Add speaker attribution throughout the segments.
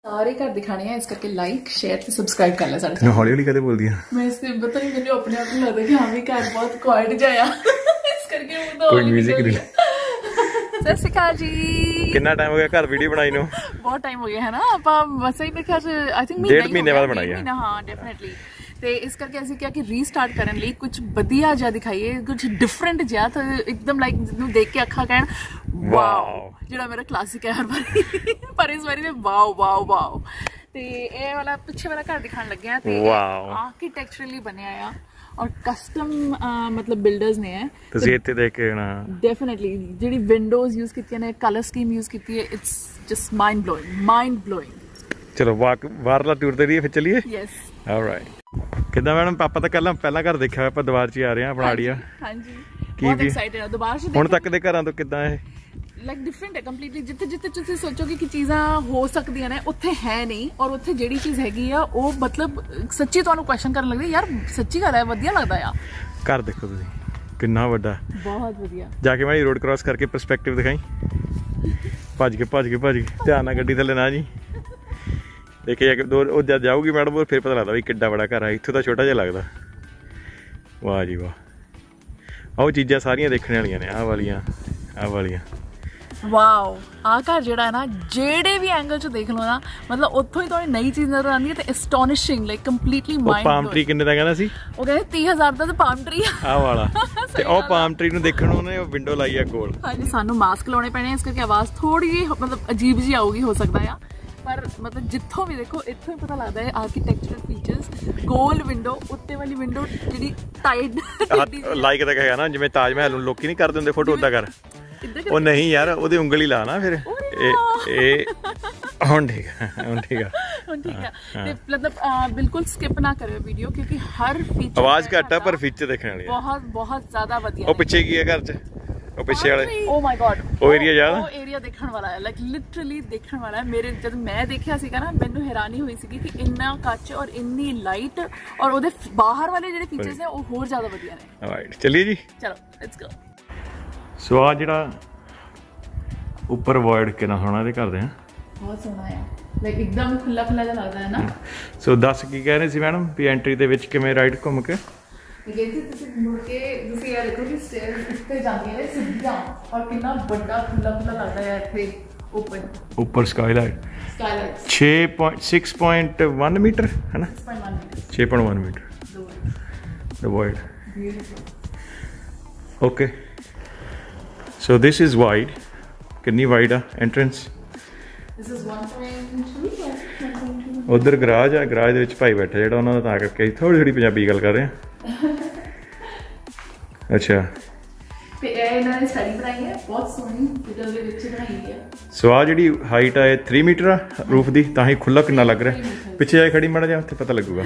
Speaker 1: सारे घर दिखाने हैं, इस करके लाइक शेयर ते सब्सक्राइब कर ले सारे।
Speaker 2: तैਨੂੰ ਹੌਲੀ ਹੌਲੀ ਕਦੇ ਬੋਲਦੀ ਆ?
Speaker 1: मैं इससे पता नहीं, मैंने अपने आप को लगता कि हाँ भी घर बहुत क्वाइट जाया इस करके वो तो
Speaker 2: ਕੋਈ ਮਿਊਜ਼ਿਕ ਨਹੀਂ।
Speaker 1: सत श्री अकाल जी।
Speaker 2: ਕਿੰਨਾ ਟਾਈਮ ਹੋ ਗਿਆ ਘਰ ਵੀਡੀਓ ਬਣਾਈ ਨੂੰ?
Speaker 1: बहुत टाइम हो गया है ना, ਆਪਾਂ ਵੈਸੇ ਹੀ ਮੇਰੇ ਖਿਆਲ आई थिंक
Speaker 2: डेढ़ महीने बाद बनाई है।
Speaker 1: हाँ डेफिनेटली। ਤੇ ਇਸ ਕਰਕੇ ਅਸੀਂ ਕਿਹਾ ਕਿ ਰੀਸਟਾਰਟ ਕਰਨ ਲਈ ਕੁਝ ਵਧੀਆ ਜਿਹਾ ਦਿਖਾਈਏ, ਕੁਝ ਡਿਫਰੈਂਟ ਜਿਹਾ, ਤਾਂ ਇੱਕਦਮ ਲਾਈਕ ਜਿਹਨੂੰ ਦੇਖ ਕੇ ਅੱਖਾਂ ਕਹਿਣ ਵਾਓ, ਜਿਹੜਾ ਮੇਰਾ ਕਲਾਸਿਕ ਹੈ ਹਰ ਵਾਰੀ, ਪਰ ਇਸ ਵਾਰੀ ਤੇ ਵਾਓ ਵਾਓ ਵਾਓ। ਤੇ ਇਹ ਵਾਲਾ ਪਿੱਛੇ ਵਾਲਾ ਘਰ ਦਿਖਾਣ ਲੱਗਿਆ ਤੇ ਆਰਕੀਟੈਕਚਰਲੀ ਬਣਿਆ ਆ ਔਰ ਕਸਟਮ ਮਤਲਬ ਬਿਲਡਰਸ ਨੇ ਹੈ।
Speaker 2: ਤੁਸੀਂ ਇੱਥੇ ਦੇਖ ਕੇ ਨਾ
Speaker 1: ਡੈਫੀਨਿਟਲੀ ਜਿਹੜੀ ਵਿੰਡੋਜ਼ ਯੂਜ਼ ਕੀਤੀਆਂ ਨੇ, ਕਲਰ ਸਕੀਮ ਯੂਜ਼ ਕੀਤੀ ਹੈ, ਇਟਸ ਜਸਟ ਮਾਈਂਡ ਬਲੋਇੰਗ। ਚਲੋ
Speaker 2: ਬਾਹਰਲਾ ਟੂਰ ਤੇ ਫਿਰ ਚੱਲੀਏ।
Speaker 1: Yes
Speaker 2: alright. ਕਿੱਦਾਂ ਮੈਡਮ? ਪਾਪਾ ਤਾਂ ਪਹਿਲਾਂ ਘਰ ਦੇਖਿਆ, ਆਪਾਂ ਦੁਬਾਰ 'ਚ ਆ ਰਹੇ ਹਾਂ ਬਣਾੜੀਆ।
Speaker 1: ਹਾਂਜੀ ਬਹੁਤ ਐਕਸਾਈਟਡ ਹਾਂ ਦੁਬਾਰਾ ਸੇ।
Speaker 2: ਹੁਣ ਤੱਕ ਦੇ ਘਰਾਂ ਤੋਂ ਕਿੱਦਾਂ ਇਹ
Speaker 1: ਲਾਈਕ ਡਿਫਰੈਂਟ ਹੈ ਕੰਪਲੀਟਲੀ। ਜਿੱਥੇ ਤੁਸੀਂ ਸੋਚੋਗੇ ਕਿ ਚੀਜ਼ਾਂ ਹੋ ਸਕਦੀਆਂ ਨੇ, ਉੱਥੇ ਹੈ ਨਹੀਂ, ਔਰ ਉੱਥੇ ਜਿਹੜੀ ਚੀਜ਼ ਹੈਗੀ ਆ ਉਹ ਮਤਲਬ ਸੱਚੀ ਤੁਹਾਨੂੰ ਕੁਐਸਚਨ ਕਰਨ ਲੱਗਦੀ ਯਾਰ, ਸੱਚੀ ਗੱਲ ਹੈ, ਵਧੀਆ ਲੱਗਦਾ ਆ। ਘਰ
Speaker 2: ਦੇਖੋ ਤੁਸੀਂ ਕਿੰਨਾ ਵੱਡਾ,
Speaker 1: ਬਹੁਤ ਵਧੀਆ।
Speaker 2: ਜਾ ਕੇ ਮੈਂ ਰੋਡ ਕ੍ਰਾਸ ਕਰਕੇ ਪਰਸਪੈਕਟਿਵ ਦਿਖਾਈ। ਭੱਜ ਕੇ ਧਿਆਨ ਨਾਲ ਗੱਡੀ ਥੱਲੇ ਨਾ ਜੀ। ਦੇਖੇ ਦੋ ਉਹ ਜਦ ਜਾਊਗੀ ਮੈਡਮ ਫਿਰ ਪਤਾ ਲੱਗਦਾ ਵੀ ਕਿੱਡਾ ਬੜਾ ਘਰ ਆ। ਇੱਥੋਂ ਤਾਂ ਛੋਟਾ ਜਿਹਾ ਲੱਗਦਾ। ਵਾਹ ਜੀ ਵਾਹ। ਉਹ ਚੀਜ਼ਾਂ ਸਾਰੀਆਂ ਦੇਖਣ ਵਾਲੀਆਂ ਨੇ, ਆਹ ਵਾਲੀਆਂ। ਵਾਓ,
Speaker 1: ਆਹ ਘਰ ਜਿਹੜਾ ਹੈ ਨਾ, ਜਿਹੜੇ ਵੀ ਐਂਗਲ 'ਚ ਦੇਖ ਲਓ ਨਾ, ਮਤਲਬ ਉੱਥੋਂ ਹੀ ਤੁਹਾਨੂੰ ਨਈ ਚੀਜ਼ ਨਜ਼ਰ ਆਉਂਦੀ ਹੈ ਤੇ astonishing, like completely mind.
Speaker 2: Palm tree ਕਿੰਨੇ ਦਾ ਕਹਿੰਦਾ ਸੀ
Speaker 1: ਉਹ? ਕਹਿੰਦੇ 30,000 ਦਾ ਤੇ ਪਾਮ ਟਰੀ
Speaker 2: ਆਹ ਵਾਲਾ। ਤੇ ਉਹ ਪਾਮ ਟਰੀ ਨੂੰ ਦੇਖਣ ਉਹਨੇ ਉਹ ਵਿੰਡੋ ਲਾਈ ਆ ਕੋਲ।
Speaker 1: ਹਾਂਜੀ, ਸਾਨੂੰ ਮਾਸਕ ਲਾਉਣੇ ਪੈਣੇ, ਇਸ ਕਰਕੇ ਆਵਾਜ਼ ਥੋੜੀ ਜਿਹੀ ਮਤਲਬ ਅਜੀਬ ਜਿਹੀ ਆਊਗੀ, ਹੋ ਸਕਦਾ ਆ, ਪਰ ਮਤਲਬ ਜਿੱਥੋਂ ਵੀ ਦੇਖੋ ਇੱਥੋਂ ਹੀ ਪਤਾ ਲੱਗਦਾ ਹੈ ਆਰਕੀਟੈਕਚਰਲ ਫੀਚਰਸ। ਗੋਲ ਵਿੰਡੋ, ਉੱਤੇ ਵਾਲੀ ਵਿੰਡੋ ਜਿਹੜੀ ਟਾਈਡ
Speaker 2: ਲਾਈਕ ਤਾਂ ਕਹੇਗਾ ਨਾ, ਜਿਵੇਂ ਤਾਜ ਮਹਿਲ ਨੂੰ ਲੋਕੀ ਨਹੀਂ ਕਰਦੇ ਹੁੰਦੇ ਫੋਟੋ ਉਦਾਂ ਕਰ। ਉਹ ਨਹੀਂ ਯਾਰ, ਉਹਦੀ ਉਂਗਲੀ ਲਾ ਨਾ ਫਿਰ। ਇਹ ਹੁਣ ਠੀਕ ਆ। ਤੇ ਮਤਲਬ ਬਿਲਕੁਲ ਸਕਿਪ ਨਾ ਕਰਿਓ ਵੀਡੀਓ, ਕਿਉਂਕਿ ਹਰ ਫੀਚਰ ਆਵਾਜ਼ ਘੱਟ ਆ ਪਰ ਫੀਚਰ ਦੇਖਣ ਵਾਲੀ
Speaker 1: ਬਹੁਤ ਜ਼ਿਆਦਾ ਵਧੀਆ।
Speaker 2: ਉਹ ਪਿੱਛੇ ਕੀ ਹੈ ਘਰ 'ਚ? ਉਹ ਪਿੱਛੇ ਵਾਲੇ,
Speaker 1: ਓ ਮਾਈ ਗॉड,
Speaker 2: ਉਹ ਏਰੀਆ ਯਾਦ?
Speaker 1: ਉਹ ਏਰੀਆ ਦੇਖਣ ਵਾਲਾ ਹੈ, ਲਾਈਕ ਲਿਟਰਲੀ ਦੇਖਣ ਵਾਲਾ ਹੈ। ਮੇਰੇ ਜਦ ਮੈਂ ਦੇਖਿਆ ਸੀਗਾ ਨਾ, ਮੈਨੂੰ ਹੈਰਾਨੀ ਹੋਈ ਸੀਗੀ ਕਿ ਇੰਨਾ ਕੱਚ ਔਰ ਇੰਨੀ ਲਾਈਟ, ਔਰ ਉਹਦੇ ਬਾਹਰ ਵਾਲੇ ਜਿਹੜੇ ਫੀਚਰਸ ਨੇ ਉਹ ਹੋਰ ਜ਼ਿਆਦਾ ਵਧੀਆ ਨੇ।
Speaker 2: ਰਾਈਟ, ਚੱਲੀਏ ਜੀ,
Speaker 1: ਚਲੋ ਲੈਟਸ ਗੋ।
Speaker 2: ਸੋ ਆ ਜਿਹੜਾ ਉੱਪਰ ਵੋਇਡ ਕਿੰਨਾ ਸੋਹਣਾ ਇਹਦੇ ਘਰ ਦੇ ਆ, ਬਹੁਤ
Speaker 1: ਸੋਹਣਾ ਆ, ਲਾਈਕ ਇੱਕਦਮ ਖੁੱਲਾ ਜਿਹਾ ਲੱਗਦਾ ਹੈ ਨਾ।
Speaker 2: ਸੋ ਦੱਸ ਕੀ ਕਹਿ ਰਹੇ ਸੀ ਮੈਡਮ ਵੀ ਐਂਟਰੀ ਦੇ ਵਿੱਚ ਕਿਵੇਂ ਰਾਈਟ ਘੁੰਮ ਕੇ
Speaker 1: ਤੁਸੀਂ ਮੁੜ ਕੇ ਤੁਸੀਂ ਇਹ ਦੇਖੋ ਕਿ ਸਟੇਅਰਸ ਉੱਤੇ ਜਾਂਦੀਆਂ ਨੇ ਸਿੱਧੀਆਂ, ਔਰ ਕਿੰਨਾ ਵੱਡਾ ਖੁੱਲਾ ਲੱਗਦਾ ਹੈ ਇੱਥੇ ਉੱਪਰ
Speaker 2: ਸਕਾਈਲਾਈਟ 6.1 ਮੀਟਰ ਹੈ ਨਾ, 6.1 metre divide. Okay, so this is wide. ਕਿੰਨੀ ਵਾਈਡ ਆ ਐਂਟਰੈਂਸ? ਉਧਰ ਗਰਾਜ ਆ, ਗਰਾਜ ਦੇ ਵਿੱਚ ਭਾਈ ਬੈਠਾ ਜਿਹੜਾ, ਉਹਨਾਂ ਦਾ ਤਾਂ ਕਰਕੇ ਥੋੜੀ ਪੰਜਾਬੀ ਗੱਲ ਕਰ ਰਹੇ ਆ। ਅੱਛਾ,
Speaker 1: ਤੇ ਇਹ ਇਹਨਾਂ ਨੇ ਸਟੱਡੀ ਬਣਾਈ ਹੈ, ਬਹੁਤ ਸੋਹਣੀ ਡਿਟੇਲ ਦੇ ਵਿੱਚ ਬਣਾਈ ਹੈ।
Speaker 2: ਸੋ ਆ ਜਿਹੜੀ ਹਾਈਟ ਆ ਇਹ 3 ਮੀਟਰ ਆ ਰੂਫ ਦੀ, ਤਾਂ ਹੀ ਖੁੱਲਾ ਕਿੰਨਾ ਲੱਗ ਰਿਹਾ। ਪਿੱਛੇ ਜਾ ਖੜੀ ਮਾੜਾ ਜਿਹਾ, ਉੱਥੇ ਪਤਾ ਲੱਗੂਗਾ।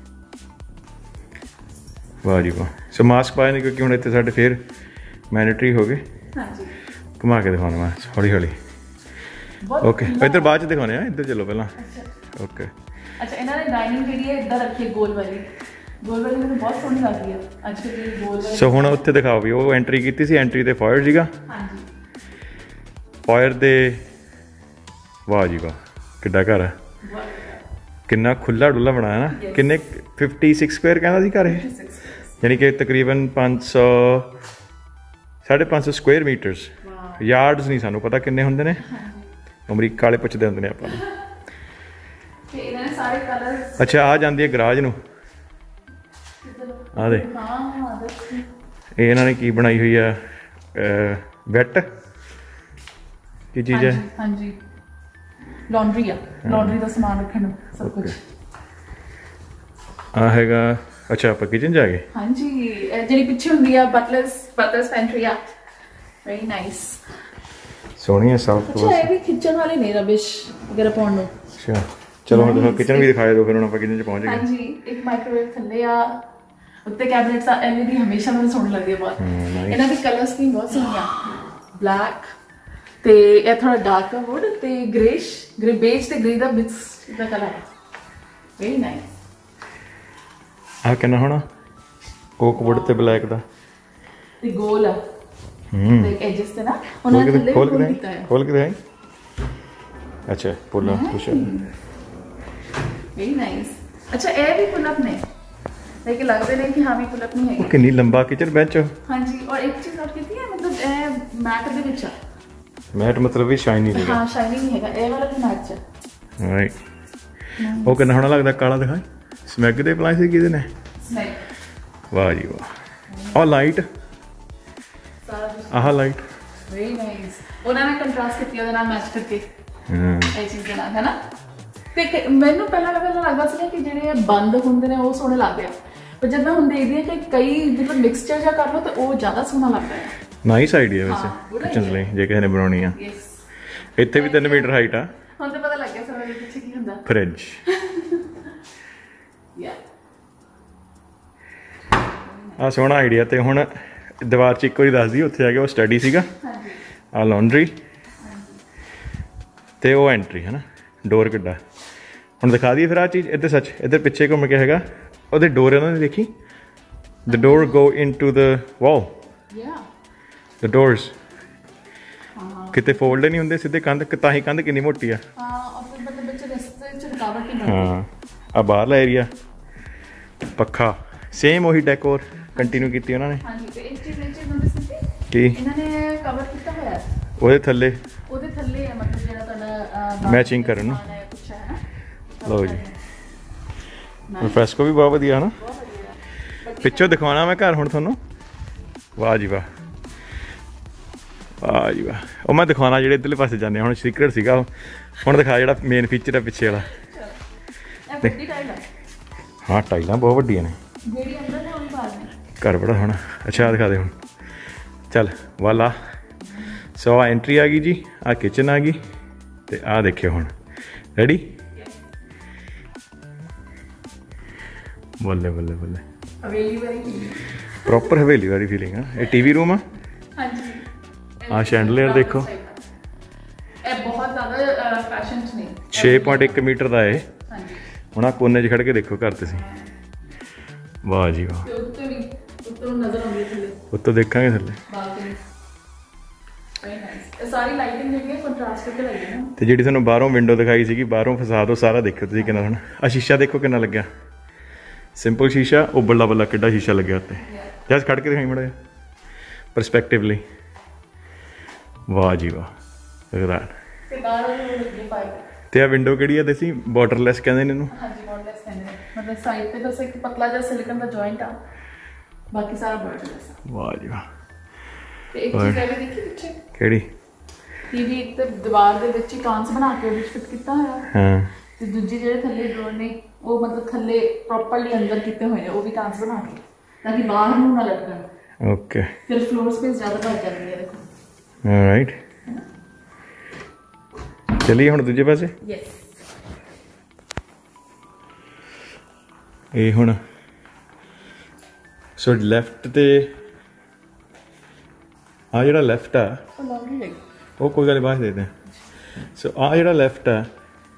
Speaker 2: ਵਾਹ ਜੀ ਵਾਹ। ਸੋ ਮਾਸਕ ਪਾਏ ਨੇ ਕਿਉਂਕਿ ਹੁਣ ਇੱਥੇ ਸਾਡੇ ਫੇਰ ਮੈਂਡੇਟਰੀ ਹੋ ਗਏ। ਹਾਂਜੀ, ਘੁਮਾ ਕੇ ਦਿਖਾਉਣਾ ਮੈਂ ਹੌਲੀ। ਓਕੇ, ਇੱਧਰ ਬਾਅਦ 'ਚ ਦਿਖਾਉਣੇ ਆ, ਇੱਧਰ ਚਲੋ ਪਹਿਲਾਂ। ਓਕੇ, ਅੱਛਾ, ਇਹਨਾਂ ਨੇ ਡਾਈਨਿੰਗ ਜਿਹੜੀ ਹੈ ਇੱਧਰ ਰੱਖੀ, ਗੋਲ ਵਾਲੀ ਮੈਨੂੰ ਬਹੁਤ ਸੋਹਣੀ ਲੱਗਦੀ ਹੈ ਅੱਜ ਕੱਲ੍ਹ ਗੋਲ ਵਾਲੀ। ਸੋ ਹੁਣ ਉੱਥੇ ਦਿਖਾਓ ਵੀ ਉਹ ਐਂਟਰੀ ਕੀਤੀ ਸੀ, ਐਂਟਰੀ ਤੇ ਫਾਇਰ ਸੀਗਾ। ਹਾਂਜੀ, ਫਾਇਰ ਦੇ। ਵਾਹ ਜੀ ਵਾਹ, ਕਿੱਡਾ ਘਰ ਹੈ, ਕਿੰਨਾ ਖੁੱਲਾ ਡੁੱਲਾ ਬਣਾਇਆ ਨਾ। ਕਿੰਨੇ 56 ਸਕੁਆਇਰ ਕਹਿੰਦਾ ਸੀ ਘਰ ਇਹ, ਯਾਨੀ ਕਿ ਤਕਰੀਬਨ 500-550 ਸਕੁਆਇਰ ਮੀਟਰਸ। ਯਾਰਡਸ ਨਹੀਂ ਸਾਨੂੰ ਪਤਾ ਕਿੰਨੇ ਹੁੰਦੇ ਨੇ, ਅਮਰੀਕਾ ਵਾਲੇ ਪੁੱਛਦੇ ਹੁੰਦੇ ਨੇ ਆਪਾਂ ਨੂੰ। ਅੱਛਾ, ਆ ਜਾਂਦੀ ਹੈ ਗਰਾਜ ਨੂੰ, ਆ ਦੇ। ਇਹ ਇਹਨਾਂ ਨੇ ਕੀ ਬਣਾਈ ਹੋਈ ਆ, ਵੈਟ ਕੀ ਚੀਜ਼ ਹੈ?
Speaker 1: ਹਾਂਜੀ, ਲਾਂਡਰੀ ਆ, ਲਾਂਡਰੀ ਦਾ ਸਮਾਨ ਰੱਖਣ ਨੂੰ ਸਭ ਕੁਝ
Speaker 2: ਆ ਹੈਗਾ। ਅੱਛਾ, ਆਪਾਂ ਕਿਚਨ ਜਾ ਗਏ। ਹਾਂਜੀ,
Speaker 1: ਜਿਹੜੀ ਪਿੱਛੇ ਹੁੰਦੀ ਆ ਬਟਲਰਸ ਪੈਂਟਰੀ ਆ, ਵੈਰੀ ਨਾਈਸ,
Speaker 2: ਸੋਹਣੀ ਹੈ, ਸਾਫ।
Speaker 1: ਅੱਛਾ, ਇਹ ਵੀ ਕਿਚਨ ਵਾਲੇ ਨੇ, ਰਬਿਸ਼ ਵਗੈਰਾ ਪਾਉਣ ਨੂੰ।
Speaker 2: ਅੱਛਾ, ਚਲੋ ਹੁਣ ਤੁਹਾਨੂੰ ਕਿਚਨ ਵੀ ਦਿਖਾਇਆ ਦਿਓ, ਫਿਰ ਹੁਣ ਆਪਾਂ ਕਿਚਨ 'ਚ ਪਹੁੰਚ ਗਏ।
Speaker 1: ਹਾਂਜੀ, ਇੱਕ ਮਾਈਕ੍ਰੋਵੇਵ ਥੱਲੇ ਆ, ਉੱਤੇ ਕੈਬਨਿਟਸ ਆ। LED ਹਮੇਸ਼ਾ ਮੈਨੂੰ ਸੋਹਣੀ ਲੱਗਦੀ ਹੈ ਬਹੁਤ। ਇਹਨਾਂ ਦੀ ਕਲਰ ਸਕੀਮ ਬਹੁਤ ਸੋਹਣੀ ਆ, ਬਲੈਕ ਤੇ ਇਹ ਥੋੜਾ ਡਾਰਕ ਵੁੱਡ ਤੇ ਬੇਜ ਤੇ ਗ੍ਰੇ ਦਾ ਮਿਕਸ ਦਾ ਕਲਰ ਹੈ, ਵੈਰੀ ਨਾਈਸ।
Speaker 2: ਆ ਕਿੰਨਾ ਹੋਣਾ? ਓਕ ਵੁੱਡ ਤੇ ਬਲੈਕ ਦਾ
Speaker 1: ਤੇ ਗੋਲ ਆ ਤੇ ਐਜਸ ਤੇ ਨਾ ਉਹਨਾਂ ਨੇ ਥੱਲੇ ਖੋਲ ਕੇ ਦਿਖਾਇਆ।
Speaker 2: अच्छा pull up push up
Speaker 1: very nice. अच्छा ये भी पुल अप ने लेकिन लगते ने कि हाँ भी पुल अप नहीं है।
Speaker 2: कितनी लंबा किचन बेंच हो।
Speaker 1: हाँ जी और एक चीज और की है मतलब मैट दे विच
Speaker 2: मैट मतलब भी शाइनी नहीं है।
Speaker 1: हाँ शाइनी नहीं हैगा ये वाला भी मैट है।
Speaker 2: राइट ਉਹ ਕਿੰਨਾ ਹੋਣਾ ਲੱਗਦਾ ਕਾਲਾ ਦਿਖਾਈ ਸਮੈਗ ਦੇ ਅਪਲਾਈ ਸੀ ਕਿਹਦੇ ਨੇ
Speaker 1: ਸਮੈਗ
Speaker 2: ਵਾਹ ਜੀ ਵਾਹ ਆਹ ਲਾਈਟ ਆਹ ਲਾਈਟ
Speaker 1: वेरी नाइस ਉਹਨਾਂ ਨੇ ਕੰਟਰਾਸਟ ਕੀਤੀ ਉਹਦੇ ਨਾਲ ਮੈਚ ਕਰਕੇ ਇਹ ਚੀਜ਼ ਦੇ ਨਾਲ ਹੈ ਨਾ ਤੇ ਮੈਨੂੰ ਪਹਿਲਾਂ ਲੱਗਦਾ ਸੀ ਕਿ ਜਿਹੜੇ ਬੰਦ ਹੁੰਦੇ ਨੇ ਉਹ ਸੋਹਣੇ ਲੱਗਦੇ ਆ ਪਰ ਜਦ ਮੈਂ ਹੁਣ ਦੇਖਦੀ ਹਾਂ ਕਿ ਕਈ ਮਤਲਬ ਮਿਕਸਚਰ ਜਾਂ ਕਰ ਲਓ ਤਾਂ ਉਹ ਜ਼ਿਆਦਾ ਸੋਹਣਾ ਲੱਗਦਾ ਹੈ
Speaker 2: ਨਾਈਸ ਆਈਡੀਆ ਵੈਸੇ ਕਿਚਨ ਲਈ ਜੇ ਕਿਸੇ ਨੇ ਬਣਾਉਣੀ ਆ ਇੱਥੇ ਵੀ 3 ਮੀਟਰ ਹਾਈਟ ਆ
Speaker 1: ਹੁਣ ਤਾਂ ਪਤਾ ਲੱਗ ਗਿਆ ਸਰ ਪਿੱਛੇ ਕੀ ਹੁੰਦਾ
Speaker 2: ਫ੍ਰਿਜ ਆ ਸੋਹਣਾ ਆਈਡੀਆ ਤੇ ਹੁਣ ਦੀਵਾਰ 'ਚ ਇੱਕ ਵਾਰੀ ਦੱਸ ਦਈ ਉੱਥੇ ਆ ਗਿਆ ਉਹ ਸਟੱਡੀ ਸੀਗਾ ਆ ਲਾਂਡਰੀ ਤੇ ਉਹ ਐਂਟਰੀ ਹੈ ਨਾ ਡੋਰ ਕਿੱਡਾ ਹੁਣ ਦਿਖਾ ਦਈਏ ਫਿਰ ਆ ਚੀਜ਼ ਇੱਧਰ ਸੱਚ ਇੱਧਰ ਪਿੱਛੇ ਘੁੰਮ ਕੇ ਹੈਗਾ ਉਹਦੇ ਡੋਰ ਇਹਨਾਂ ਨੇ ਦੇਖੀ the door go into the wall the doors ਕਿਤੇ ਫੋਲਡ ਨਹੀਂ ਹੁੰਦੇ ਸਿੱਧੇ ਕੰਧ ਤਾਂ ਹੀ ਕੰਧ ਕਿੰਨੀ ਮੋਟੀ ਆ ਹਾਂ ਆ ਬਾਹਰਲਾ ਏਰੀਆ ਪੱਖਾ ਸੇਮ ਉਹੀ ਡੈਕੋਰ ਕੰਟੀਨਿਊ ਕੀਤੀ ਉਹਨਾਂ ਨੇ ਕੀ
Speaker 1: ਇਹਨਾਂ ਨੇ ਕਵਰ ਕੀਤਾ ਹੋਇਆ
Speaker 2: ਉਹਦੇ ਥੱਲੇ
Speaker 1: ਹੈ ਮਤਲਬ ਜਿਹੜਾ ਤੁਹਾਡਾ
Speaker 2: ਮੈਚਿੰਗ ਕਰਨ ਨੂੰ ਲਓ ਜੀ ਫਰੈਸਕੋ ਵੀ ਬਹੁਤ ਵਧੀਆ ਹਨਾ ਪਿੱਛੋਂ ਦਿਖਾਉਣਾ ਮੈਂ ਘਰ ਹੁਣ ਤੁਹਾਨੂੰ ਵਾਹ ਜੀ ਵਾਹ ਵਾਹ ਜੀ ਵਾਹ ਉਹ ਮੈਂ ਦਿਖਾਉਣਾ ਜਿਹੜੇ ਇੱਧਰਲੇ ਪਾਸੇ ਜਾਂਦੇ ਹੁਣ ਸੀਕ੍ਰੇਟ ਸੀਗਾ ਹੁਣ ਦਿਖਾ ਜਿਹੜਾ ਮੇਨ ਫੀਚਰ ਹੈ ਪਿੱਛੇ ਵਾਲਾ ਹਾਂ ਟਾਈਲਾਂ ਬਹੁਤ ਵੱਡੀਆਂ ਨੇ ਘਰ ਬੜਾ ਹੋਣਾ ਅੱਛਾ ਦਿਖਾ ਦੇ ਹੁਣ ਚੱਲ ਵਾਲਾ ਸੋ ਆ ਐਂਟਰੀ ਆ ਗਈ ਜੀ ਆ ਕਿਚਨ ਆ ਗਈ ਤੇ ਆ ਦੇਖਿਓ ਹੁਣ ਰੈਡੀ ਬੱਲੇ ਬੱਲੇ ਬੱਲੇ ਪ੍ਰੋਪਰ ਹਵੇਲੀ ਵਾਲੀ ਫੀਲਿੰਗ ਆ ਇਹ ਟੀਵੀ ਰੂਮ ਆ
Speaker 1: ਹਾਂਜੀ
Speaker 2: ਆ ਸ਼ੈਂਡਲੀਅਰ ਦੇਖੋ
Speaker 1: ਇਹ ਬਹੁਤ ਜ਼ਿਆਦਾ ਫੈਸ਼ਨ ਚ ਨਹੀਂ
Speaker 2: 6.1 ਮੀਟਰ ਦਾ ਇਹ
Speaker 1: ਹਾਂਜੀ
Speaker 2: ਹੁਣ ਆ ਕੋਨੇ 'ਚ ਖੜ ਕੇ ਦੇਖੋ ਘਰ ਤੁਸੀਂ ਵਾਹ ਜੀ ਵਾਹ
Speaker 1: ਉੱਤੋਂ ਨਜ਼ਰ ਆਉਂਦੀ ਥੱਲੇ
Speaker 2: ਉੱਤੋਂ ਦੇਖਾਂਗੇ ਥੱਲੇ
Speaker 1: ਬਾਲਕਨੀ ਸਾਰੀ ਲਾਈਟਿੰਗ ਜਿਹੜੀ ਹੈ ਕੰਟਰਾਸਟ ਕਰਕੇ ਲੱਗੀ ਹੈ ਨਾ
Speaker 2: ਤੇ ਜਿਹੜੀ ਤੁਹਾਨੂੰ ਬਾਹਰੋਂ ਵਿੰਡੋ ਦਿਖਾਈ ਸੀਗੀ ਬਾਹਰੋਂ ਫਸਾਦ ਉਹ ਸਾਰਾ ਦੇਖੋ ਤੁਸੀਂ ਕਿੰਨਾ ਹੁਣ ਆ ਸ਼ੀਸ਼ਾ ਦੇਖੋ ਕਿੰਨਾ ਲੱਗਿਆ ਸਿੰਪਲ ਸ਼ੀਸ਼ਾ ਉਹ ਬੱਲਾ ਬੱਲਾ ਕਿੱਡਾ ਸ਼ੀਸ਼ਾ ਲੱਗਿਆ ਉੱਤੇ ਜਸ ਖੜ ਕੇ ਦਿਖਾਈ ਮੜਾ ਪਰਸਪੈਕਟਿਵਲੀ ਵਾਹ ਜੀ ਵਾਹ ਲੱਗਦਾ
Speaker 1: ਤੇ ਬਾਹਰ ਲੱਗੀ ਪਾਈਪ
Speaker 2: ਤੇ ਆ ਵਿੰਡੋ ਕਿਹੜੀ ਆ ਦੇਸੀ ਬਾਰਡਰਲੈਸ ਕਹਿੰਦੇ ਨੇ ਇਹਨੂੰ
Speaker 1: ਹਾਂਜੀ ਬਾਰਡਰਲੈਸ ਕਹਿੰਦੇ ਨੇ ਮਤਲਬ ਸਾਈਡ ਤੇ ਬਸ ਇੱਕ ਪਤਲਾ ਜਿਹਾ ਸਿਲਿਕਨ ਦਾ ਜੁਆਇੰਟ ਆ ਬਾਕੀ ਸਾਰਾ ਬਾਰਡਰਲੈਸ
Speaker 2: ਵਾਹ ਜੀ ਵਾਹ
Speaker 1: ਤੇ ਇੱਕ ਚੀਜ਼ ਇਹ ਦੇਖੀ ਪਿੱਛੇ
Speaker 2: ਕਿਹੜੀ
Speaker 1: ਟੀਵੀ ਇੱਕ ਦੀਵਾਰ ਦੇ ਵਿੱਚ ਹੀ ਕਾਂਸ ਬਣਾ ਕੇ ਉਹਦੇ ਫਿੱਟ ਕੀਤਾ ਹੋਇਆ
Speaker 2: ਹਾਂ
Speaker 1: ਤੇ ਦੂਜੀ ਜਿਹੜੇ ਥੱਲੇ ਡੋਰ ਨੇ ਉਹ ਮਤਲਬ ਥੱਲੇ ਪ੍ਰੋਪਰਲੀ ਅੰਦਰ ਕੀਤੇ ਹੋਏ ਨੇ ਉਹ ਵੀ ਕਾਂਸ ਬਣਾ ਕੇ ਤਾਂ ਕਿ ਬਾਹਰ ਨੂੰ ਨਾ ਲੱਗਣ
Speaker 2: ਓਕੇ
Speaker 1: ਫਿਰ ਫਲੋਰ ਸਪੇਸ ਜ਼ਿਆਦਾ ਭਰ ਜਾਂਦੀ ਹੈ ਦੇਖੋ
Speaker 2: ਰਾਈਟ ਚਲਿਏ ਹੁਣ ਦੂਜੇ ਪਾਸੇ
Speaker 1: ਯੈਸ
Speaker 2: ਇਹ ਹੁਣ ਸੋ ਲੈਫਟ ਤੇ ਆ ਜਿਹੜਾ ਲੈਫਟ ਆ ਉਹ ਕੋਈ ਗੱਲ ਬਾਅਦ ਦੇਖਦੇ ਹਾਂ ਸੋ ਆ ਜਿਹੜਾ ਲੈਫਟ ਆ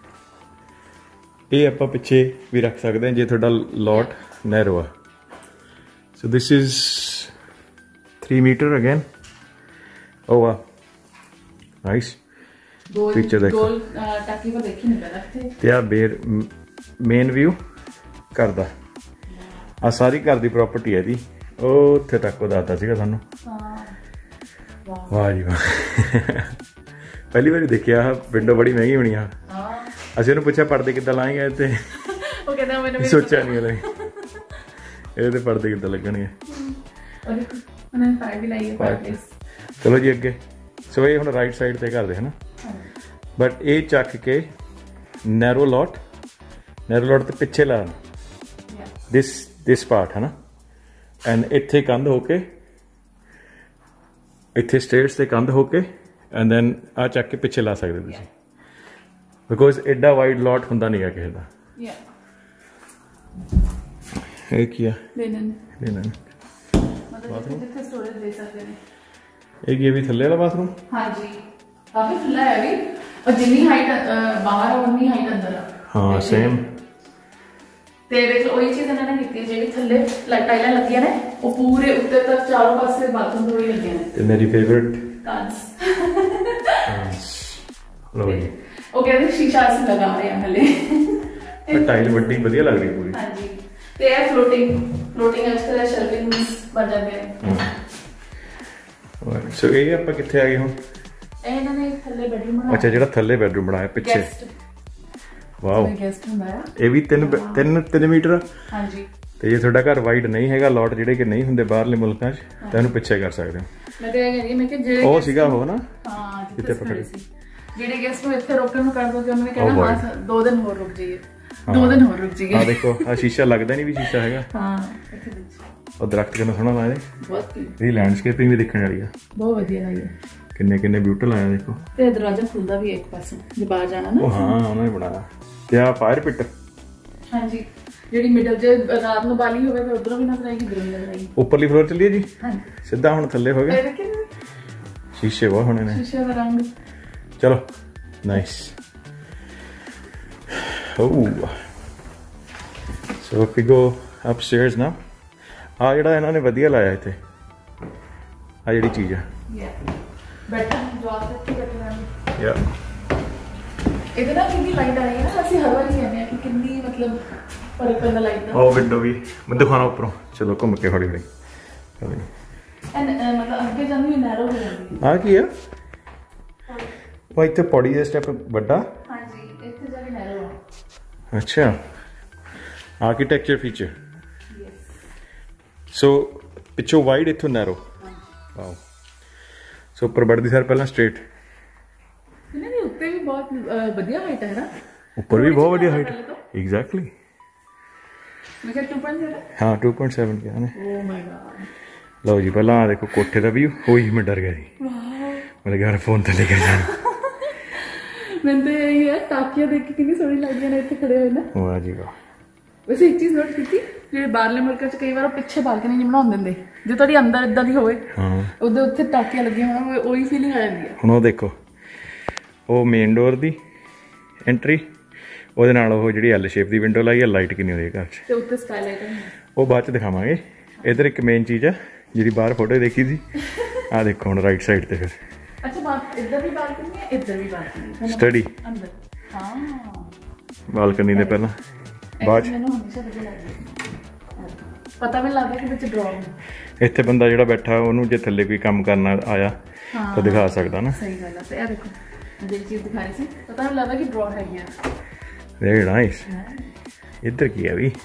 Speaker 2: ਇਹ ਆਪਾਂ ਪਿੱਛੇ ਵੀ ਰੱਖ ਸਕਦੇ ਹਾਂ ਜੇ ਤੁਹਾਡਾ ਲੋਟ ਨੈਰੋ ਆ so this is 3 metre again ਉਹ ਆ ਨਾਈਸ ਪਿਕਚਰ ਦੇਖੋ
Speaker 1: ਟਾਕੀ ਪਰ ਦੇਖੀ ਨਹੀਂ ਪਹਿਲਾਂ
Speaker 2: ਤੇ ਆ ਮੇਨ ਵਿਊ ਘਰ ਦਾ ਆ ਸਾਰੀ ਘਰ ਦੀ ਪ੍ਰਾਪਰਟੀ ਹੈ ਜੀ ਉਹ ਉੱਥੇ ਤੱਕ ਉਹ ਦੱਸਦਾ ਸੀਗਾ ਸਾਨੂੰ ਵਾਹ ਜੀ ਵਾਹ ਪਹਿਲੀ ਵਾਰੀ ਦੇਖਿਆ ਵਿੰਡੋ ਬੜੀ ਮਹਿੰਗੀ ਹੋਣੀ ਆ ਅਸੀਂ ਉਹਨੂੰ ਪੁੱਛਿਆ ਪਰਦੇ ਕਿੱਦਾਂ ਲਾਏਂਗੇ ਇੱਥੇ
Speaker 1: ਉਹ ਕਹਿੰਦਾ ਮੈਨੂੰ
Speaker 2: ਸੋਚਿਆ ਨਹੀਂ ਹਲੇ ਇਹਦੇ ਪਰਦੇ ਕਿੱਦਾਂ ਲੱਗਣਗੇ
Speaker 1: ਉਹਨੇ ਫਾਈਲ ਵੀ ਲਾਈ ਹੈ
Speaker 2: ਚਲੋ ਜੀ ਅੱਗੇ ਸੋ ਇਹ ਹੁਣ ਰਾਈਟ ਸਾਈਡ ਤੇ ਕਰਦੇ ਹੈ ਨਾ ਬਟ ਇਹ ਚੱਕ ਕੇ ਨੈਰੋ ਲੋਟ ਤੇ ਪਿੱਛੇ ਲਾ this part ਹੈ ਨਾ ਐਂਡ ਇੱਥੇ ਕੰਧ ਹੋ ਕੇ ਇੱਥੇ ਸਟੇਅਰਸ ਤੇ ਕੰਧ ਹੋ ਕੇ ਐਂਡ ਦੈਨ ਆ ਚੱਕ ਕੇ ਪਿੱਛੇ ਲਾ ਸਕਦੇ ਤੁਸੀਂ ਬਿਕੋਜ਼ ਐਡਾ ਵਾਈਡ ਲੋਟ ਹੁੰਦਾ ਨਹੀਂ ਆ ਕਿਸੇ ਦਾ ਇਹ ਕੀ ਆ
Speaker 1: ਲਿਨਨ
Speaker 2: ਬਾਥਰੂਮ
Speaker 1: ਜਿੱਥੇ ਸਟੋਰੇਜ ਦੇ ਸਕਦੇ ਨੇ
Speaker 2: ਇਹ ਕੀ ਵੀ ਥੱਲੇ ਵਾਲਾ ਬਾਥਰੂਮ
Speaker 1: ਹਾਂਜੀ ਕਾਫੀ ਖੁੱਲਾ ਹੈ ਵੀ और जितनी हाइट बाहर उतनी हाइट अंदर
Speaker 2: हाँ सेम
Speaker 1: ਤੇ ਵੇਖ ਲਓ ਉਹੀ ਚੀਜ਼ ਇਹਨਾਂ ਨੇ ਕੀਤੀ ਜਿਹੜੀ ਥੱਲੇ ਟਾਈਲਾਂ ਲੱਗੀਆਂ ਨੇ ਉਹ ਪੂਰੇ ਉੱਤੇ ਤੱਕ ਚਾਰੋਂ ਪਾਸੇ ਬਾਥਰੂਮ ਦੋੜੀ ਲੱਗੀਆਂ ਨੇ
Speaker 2: ਤੇ ਮੇਰੀ ਫੇਵਰਿਟ
Speaker 1: ਕਾਂਸ
Speaker 2: ਲਓ ਜੀ
Speaker 1: ਉਹ ਕਹਿੰਦੇ ਸ਼ੀਸ਼ਾ ਅਸੀਂ ਲਗਾ ਰਹੇ ਹਾਂ ਹਲੇ।
Speaker 2: ਪਰ ਟਾਈਲ ਵੱਡੀ ਵਧੀਆ ਲੱਗ ਰਹੀ ਪੂਰੀ।
Speaker 1: ਹਾਂਜੀ ਤੇ ਇਹ ਫਲੋਟਿੰਗ ਐਕਸਟਰਾ ਸ਼ੈਲਫਿੰਗਸ ਬਣ ਜਾਂਦੇ ਨੇ।
Speaker 2: ਸੋ ਇਹ ਆਪਾਂ ਕਿੱਥੇ ਆ ਗਏ ਹੁਣ?
Speaker 1: ਇਹਨਾਂ ਨੇ ਥੱਲੇ ਬੈਡਰੂਮ ਬਣਾਇਆ।
Speaker 2: ਅੱਛਾ ਜਿਹੜਾ ਥੱਲੇ ਬੈਡਰੂਮ ਬਣਾਇਆ ਪਿੱਛੇ। ਵਾਓ
Speaker 1: ਗੈਸਟ ਹੁੰਦਾ ਆ।
Speaker 2: ਇਹ ਵੀ 3 ਮੀਟਰ।
Speaker 1: ਹਾਂਜੀ
Speaker 2: ਤੇ ਜੇ ਤੁਹਾਡਾ ਘਰ ਵਾਈਡ ਨਹੀਂ ਹੈਗਾ, ਲੋਟ ਜਿਹੜੇ ਕਿ ਨਹੀਂ ਹੁੰਦੇ ਬਾਹਰਲੇ ਮੁਲਕਾਂ 'ਚ, ਤਾਂ ਇਹਨੂੰ ਪਿੱਛੇ ਕਰ ਸਕਦੇ ਹੋ।
Speaker 1: ਮੈਂ ਤੇ ਇਹ ਕਹਿੰਦੀ ਮੈਂ ਕਿ ਜਿਹੜੇ
Speaker 2: ਉਹ ਸੀਗਾ ਉਹ ਨਾ
Speaker 1: ਹਾਂ
Speaker 2: ਜਿੱਥੇ ਪਕੜੇ
Speaker 1: ਸੀ, ਜਿਹੜੇ ਗੈਸਟ ਨੂੰ ਇੱਥੇ ਰੋਕਣ ਨੂੰ ਕਰ ਦੋ ਕਿ ਉਹਨਾਂ ਨੇ ਕਹਿਣਾ ਹਾਂ 2 ਦਿਨ ਹੋਰ ਰੁਕ ਜਾਈਏ, 2 ਦਿਨ ਹੋਰ ਰੁਕ ਜਾਈਏ।
Speaker 2: ਆ ਦੇਖੋ ਆ ਸ਼ੀਸ਼ਾ ਲੱਗਦਾ ਨਹੀਂ ਵੀ ਸ਼ੀਸ਼ਾ ਹੈਗਾ।
Speaker 1: ਹਾਂ ਇੱਥੇ ਦੇਖੋ
Speaker 2: ਉਹ ਦਰਖਤ ਕਿੰਨਾ ਸੋਹਣਾ ਲਾਇਆ।
Speaker 1: ਬਹੁਤ
Speaker 2: ਇਹਦੀ ਲੈਂਡਸਕੇਪਿੰਗ ਵੀ ਦੇਖਣ ਵਾਲੀ ਆ।
Speaker 1: ਬਹੁਤ ਵਧੀਆ ਲੱਗੀ।
Speaker 2: ਕਿੰਨੇ ਬਿਊਟੀਫੁਲ ਆਇਆ ਦੇਖੋ।
Speaker 1: ਤੇ ਦਰਵਾਜ਼ਾ ਖੁੱਲਦਾ ਵੀ ਇੱਕ ਪਾਸੋਂ ਜੇ ਬਾਹਰ ਜਾਣਾ ਨਾ।
Speaker 2: ਉਹ ਹਾਂ ਉਹਨਾਂ ਨੇ ਬਣਾਇਆ। ਤੇ ਆ ਫਾਇਰ ਪਿਟ।
Speaker 1: ਹਾਂਜੀ ਜਿਹੜੀ ਮਿਡਲ ਜੇ ਰਾਤ ਨੂੰ ਬਾਲੀ ਹੋਵੇ ਤਾਂ ਉਧਰੋਂ ਵੀ ਨਜ਼ਰ ਆਏਗੀ, ਇਧਰੋਂ ਵੀ ਨਜ਼ਰ ਆਏਗੀ।
Speaker 2: ਉੱਪਰਲੀ ਫਲੋਰ ਚੱਲੀਏ ਜੀ।
Speaker 1: ਹਾਂਜੀ
Speaker 2: ਸਿੱਧਾ ਹੁਣ ਥੱਲੇ ਹੋ ਗਿਆ। ਸ਼ੀਸ਼ੇ ਬਹੁਤ ਹੋਣੇ ਨੇ।
Speaker 1: ਸ਼ੀਸ਼ੇ ਦਾ ਰੰਗ
Speaker 2: ਚਲੋ ਨਾਈਸ। ਓ ਸੋ ਵੀ ਗੋ ਅਪਸਟੇਅਰਸ ਨਾ। ਆ ਜਿਹੜਾ ਇਹਨਾਂ ਨੇ ਵਧੀਆ ਲਾਇਆ ਇੱਥੇ, ਆ ਜਿਹੜੀ ਚੀਜ਼ ਆ।
Speaker 1: ਬੈਠਾ ਜਵਾਬ ਤੇ ਬੈਠਾ
Speaker 2: ਯਾ
Speaker 1: ਇਹਦੇ ਨਾਲ ਕਿੰਨੀ ਲਾਈਟ ਆ ਰਹੀ ਹੈ ਨਾ। ਅਸੀਂ ਹਰ ਵਾਰੀ ਕਹਿੰਦੇ ਆ ਕਿ ਕਿੰਨੀ ਮਤਲਬ ਫਰਕ ਪੈਂਦਾ ਲਾਈਟ ਦਾ।
Speaker 2: ਉਹ ਵਿੰਡੋ ਵੀ ਮੈਂ ਦਿਖਾਣਾ ਉੱਪਰੋਂ। ਚਲੋ ਘੁੰਮ ਕੇ ਹੌਲੀ ਹੌਲੀ।
Speaker 1: ਮਤਲਬ ਅੱਗੇ ਜਾਂਦੀ ਨੈਰੋ ਹੋ ਜਾਂਦੀ
Speaker 2: ਆ ਕੀ ਆ? ਉਹ ਇੱਥੇ ਪੌੜੀ ਦਾ ਸਟੈਪ ਵੱਡਾ।
Speaker 1: ਹਾਂਜੀ ਇੱਥੇ ਜਾ ਕੇ ਨੈਰੋ ਆ।
Speaker 2: ਅੱਛਾ ਆਰਕੀਟੈਕਚਰ ਫੀਚਰ। ਸੋ ਪਿੱਛੋਂ ਵਾਈਡ ਇੱਥੋਂ ਨੈਰੋ। ਵਾਓ। ਸੋ ਉੱਪਰ ਵੱਧਦੀ ਸਾਰ ਪਹਿਲਾਂ ਸਟ੍ਰੇਟ।
Speaker 1: ਇਹਨਾਂ ਦੀ ਉੱਤੇ ਵੀ ਬਹੁਤ ਵਧੀਆ ਹਾਈਟ ਹੈ ਨਾ।
Speaker 2: ਉੱਪਰ ਵੀ ਬਹੁਤ ਵਧੀਆ ਹਾਈਟ। ਐਗਜ਼ੈਕਟਲੀ।
Speaker 1: ਮੈਂ ਕਿਹਾ 2.7
Speaker 2: ਹਾਂ 2.7 ਕਿਹਾ ਨੇ।
Speaker 1: Oh my god.
Speaker 2: ਲਓ ਜੀ ਪਹਿਲਾਂ ਦੇਖੋ ਕੋਠੇ ਦਾ ਵੀਊ। ਹੋਈ ਮੈਂ ਡਰ ਗਿਆ ਜੀ। ਮੈਂ ਕਿਹਾ ਫੋਨ ਤੇ ਲੈ ਕੇ ਜਾਣਾ।
Speaker 1: ਮੈਨੂੰ ਤਾਂ ਇਹ ਹੈ ਟਾਕੀਆਂ ਦੇਖ ਕੇ ਕਿੰਨੀ ਸੋਹਣੀ ਲੱਗਦੀਆਂ ਨੇ ਇੱਥੇ ਖੜੇ ਹੋਏ ਨਾ।
Speaker 2: ਵਾਹ ਜੀ ਵਾਹ।
Speaker 1: ਵੈਸੇ ਇੱਕ ਚੀਜ਼ ਨੋਟ ਕੀਤੀ, ਜਿਹੜੇ ਬਾਹਰਲੇ ਮੁਲਕਾਂ 'ਚ ਕਈ ਵਾਰ ਉਹ ਪਿੱਛੇ ਬਾਲਕਨੀ ਨਹੀਂ ਬਣਾਉਣ ਦਿੰਦੇ। ਜੇ ਤੁਹਾਡੀ ਅੰਦਰ ਇਦਾਂ ਦੀ ਹੋਵੇ
Speaker 2: ਹਾਂ
Speaker 1: ਉਹਦੇ ਉੱਤੇ ਟਾਕੀਆਂ ਲੱਗੀਆਂ ਹੋਣ, ਉਹੀ ਫੀਲਿੰਗ ਆ ਜਾਂਦੀ ਹੈ।
Speaker 2: ਹੁਣ ਉਹ ਦੇਖੋ ਉਹ ਮੇਨ ਡੋਰ ਦੀ ਐਂਟਰੀ, ਉਹਦੇ ਨਾਲ ਉਹ ਜਿਹੜੀ ਐਲ ਸ਼ੇਪ ਦੀ ਵਿੰਡੋ ਲਾਈ ਹੈ। ਲਾਈਟ ਕਿੰਨੀ ਹੁੰਦੀ ਹੈ ਘਰ 'ਚ।
Speaker 1: ਤੇ ਉੱਤੇ ਸਕਾਈਲਾਈਟ ਹੈ।
Speaker 2: ਉਹ ਬਾਅਦ 'ਚ ਦਿਖਾਵਾਂਗੇ। ਇੱਧਰ ਇੱਕ ਮੇਨ ਚੀਜ਼ ਆ ਜਿਹੜੀ ਬਾਹਰ ਫੋਟੋ ਦੇਖੀ ਸੀ। ਆਹ ਦੇਖੋ ਹੁਣ ਰਾਈਟ ਸਾਈਡ ਤੇ ਫਿਰ
Speaker 1: ਅੱਛਾ ਇੱਧਰ ਵੀ ਬਾਲਕਨੀ ਹੈ, ਇੱਧਰ ਵੀ ਬਾਲਕਨੀ।
Speaker 2: ਸਟੱਡੀ
Speaker 1: ਅੰਦਰ ਹਾਂ
Speaker 2: ਬਾਲਕਨੀ ਦੇ ਪਹਿਲਾਂ ਬਾਅਦ 'ਚ।
Speaker 1: ਮੈਨੂੰ ਹਮੇਸ਼ਾ ਵਧੀਆ ਲੱਗਦਾ, ਪਤਾ ਵੀ ਲੱਗਦਾ ਕਿ ਵਿੱਚ ਡਰਾਇੰਗ।
Speaker 2: ਇੱਥੇ ਬੰਦਾ ਜਿਹੜਾ ਬੈਠਾ ਉਹਨੂੰ ਜੇ ਥੱਲੇ ਕੋਈ ਕੰਮ ਕਰਨਾ ਆਇਆ ਤਾਂ ਦਿਖਾ ਸਕਦਾ ਨਾ।
Speaker 1: ਸਹੀ ਗੱਲ ਹੈ। ਤੇ ਇਹ ਦੇਖੋ ਜਿਹੜੀ ਚੀਜ਼ ਦਿਖਾ ਰਹੀ ਸੀ, ਪਤਾ ਵੀ ਲੱਗਦਾ ਕਿ ਡਰਾ ਹੈਗੀ ਆ।
Speaker 2: Very nice. ਇੱਧਰ ਕੀ ਹੈ ਵੀ?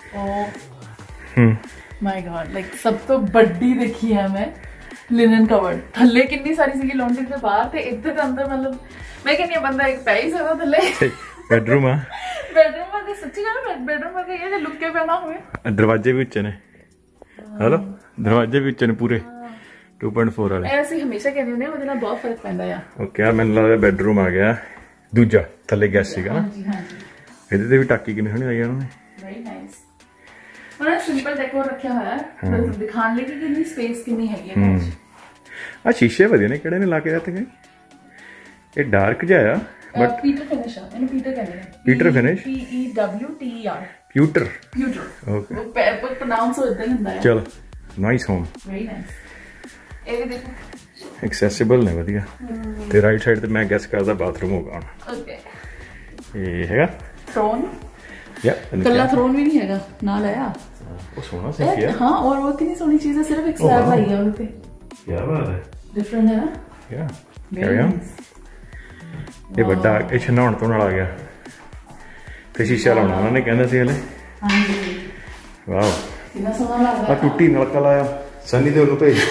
Speaker 1: ਮਾਈ ਗॉड ਲਾਈਕ ਸਭ ਤੋਂ ਵੱਡੀ ਦੇਖੀ ਹੈ ਮੈਂ ਲਿਨਨ ਕਵਰਡ। ਥੱਲੇ ਕਿੰਨੀ ਸਾਰੀ ਸੀਗੀ ਲੌਂਡਰੀ ਦੇ ਬਾਹਰ, ਤੇ ਇੱਧਰ ਦੇ ਅੰਦਰ ਮਤਲਬ ਮੈਂ ਕਹਿੰਦੀ ਬੰਦਾ ਇੱਕ ਪੈ ਹੀ ਸਕਦਾ ਥੱਲੇ।
Speaker 2: ਬੈਡਰੂਮ ਆ।
Speaker 1: ਬੈਡਰੂਮ ਵਰਗੇ ਸੱਚੀ ਗੱਲ ਬੈਡਰੂਮ ਵਰਗੇ ਇਹ ਜੇ ਲੁੱਕੇ ਪੈਣਾ ਹੋਵੇ।
Speaker 2: ਦਰਵਾਜ਼ੇ ਵੀ ਉੱਚੇ ਨੇ। ਹੈਲੋ ਦਰਵਾਜ਼ੇ ਵੀ ਉੱਚੇ ਨੇ ਪੂਰੇ 2.4 ਵਾਲੇ।
Speaker 1: ਇਹ ਅਸੀਂ ਹਮੇਸ਼ਾ ਕਹਿੰਦੇ ਹੁੰਦੇ ਉਹਦੇ ਨਾਲ ਬਹੁਤ ਫਰਕ ਪੈਂਦਾ ਆ।
Speaker 2: ਓਕੇ ਆ ਮੈਨੂੰ ਲੱਗਦਾ ਬੈਡਰੂਮ ਆ ਗਿਆ ਦੂਜਾ। ਥੱਲੇ ਗੈਸ ਸੀਗਾ ਨਾ।
Speaker 1: ਹਾਂਜੀ ਹਾਂਜੀ।
Speaker 2: ਇਹਦੇ ਤੇ ਵੀ ਟਾਕੀ ਕਿੰਨੀ ਸੋਹਣੀ ਲਾਈ ਉਹਨਾਂ ਨੇ।
Speaker 1: Very nice. ਉਹਨਾਂ ਨੇ ਸਿੰਪਲ ਡੈਕੋਰ ਰੱਖਿਆ ਹੋਇਆ ਹੈ ਦਿਖਾਉਣ ਲਈ ਕਿ ਕਿੰਨੀ ਸਪੇਸ ਕਿੰਨੀ ਹੈਗੀ ਹੈ।
Speaker 2: ਆ ਸ਼ੀਸ਼ੇ ਵਧੀਆ ਨੇ। ਕਿਹੜੇ ਨੇ ਲਾ ਕੇ ਦਿੱਤੇ ਗਏ? ਇਹ ਡਾਰਕ ਜਿਹਾ ਆ ਬਟ
Speaker 1: ਪੀਟਰ ਫਿਨਿਸ਼ ਆ। ਇਹਨੂੰ ਪੀਟਰ ਕਹਿੰਦੇ ਨੇ।
Speaker 2: Pewter finish.
Speaker 1: PEWTER
Speaker 2: pewter.
Speaker 1: Pewter.
Speaker 2: Okay
Speaker 1: ਉਹ ਪ੍ਰੋਨਾਂਸ ਹੋ ਇਦਾਂ ਹੀ ਹੁੰਦਾ ਹੈ।
Speaker 2: ਚਲ ਨਾਈਸ ਹੋਮ।
Speaker 1: Very nice. ਇਹ ਵੀ ਦੇਖੋ
Speaker 2: ਐਕਸੈਸਿਬਲ ਨੇ ਵਧੀਆ। ਤੇ ਰਾਈਟ ਸਾਈਡ ਤੇ ਮੈਂ ਗੈਸ ਕਰਦਾ ਬਾਥਰੂਮ ਹੋਗਾ ਹੁਣ।
Speaker 1: ਓਕੇ
Speaker 2: ਇਹ ਹੈਗਾ
Speaker 1: ਥਰੋਨ।
Speaker 2: ਯਾ
Speaker 1: ਕੱਲਾ ਥਰੋਨ ਵੀ ਨਹੀਂ ਹੈਗਾ, ਨਾਲ ਆਇਆ।
Speaker 2: ਉਹ ਸੋਹਣਾ ਸੀ ਕੀ
Speaker 1: ਹਾਂ ਔਰ ਉਹ ਕਿੰਨੀ ਸੋਹਣੀ ਚੀਜ਼ ਹੈ। ਸਿਰਫ ਇੱਕ ਸਲੈਬ ਲਾਈ ਹੈ ਉਹਦੇ ਤੇ।
Speaker 2: ਕੀ ਬਾਤ ਹੈ।
Speaker 1: ਡਿਫਰੈਂਟ ਹੈ ਨਾ।
Speaker 2: ਯਾ ਕੈਰੀ ਔਨ। ਇਹ ਵੱਡਾ ਇਹ ਨਹਾਉਣ ਤੋਂ ਨਾਲ ਆ ਗਿਆ। ਤੇ ਸ਼ੀਸ਼ਾ ਲਾਉਣਾ ਉਹਨਾਂ ਨੇ ਕਹਿੰਦੇ ਸੀ ਹਲੇ।
Speaker 1: ਹਾਂਜੀ
Speaker 2: ਵਾਓ
Speaker 1: ਕਿੰਨਾ ਸੋਹਣਾ ਲੱਗਦਾ।
Speaker 2: ਆ ਟੁੱਟੀ ਨਲਕਾ ਲਾਇਆ। ਸਨੀ ਦੇ ਉਹਨੂੰ ਭੇਜ।